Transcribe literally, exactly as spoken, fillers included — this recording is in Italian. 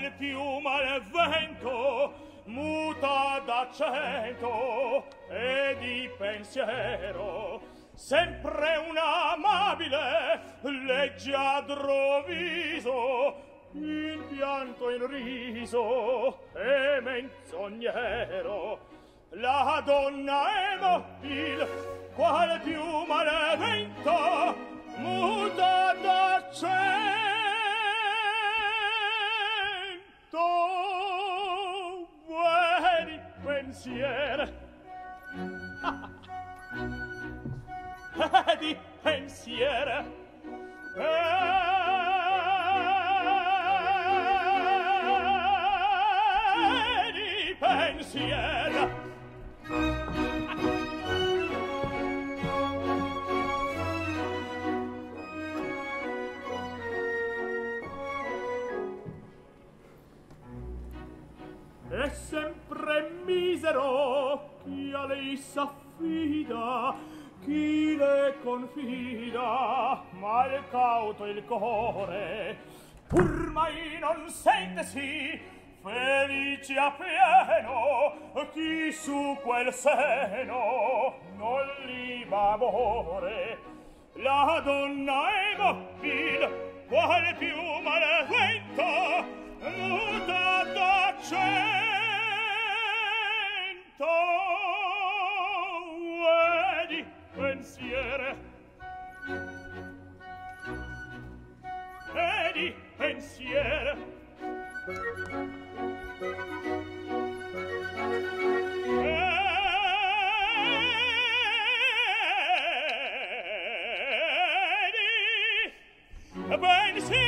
qual più malvento muta d'accento e di pensiero sempre un amabile leggiadro viso in pianto in riso e menzognero la donna è mobil qual più malvento muta d'accento vedi pensiero di pensiero e di pensiero è sempre misero chi a lei s'affida chi le confida mal cauto il core pur mai non sentesi felice a pieno chi su quel seno non li va amore la donna è mobil quale più malvento muta d'accento vedi pensiero vedi pensiero vedi pensiero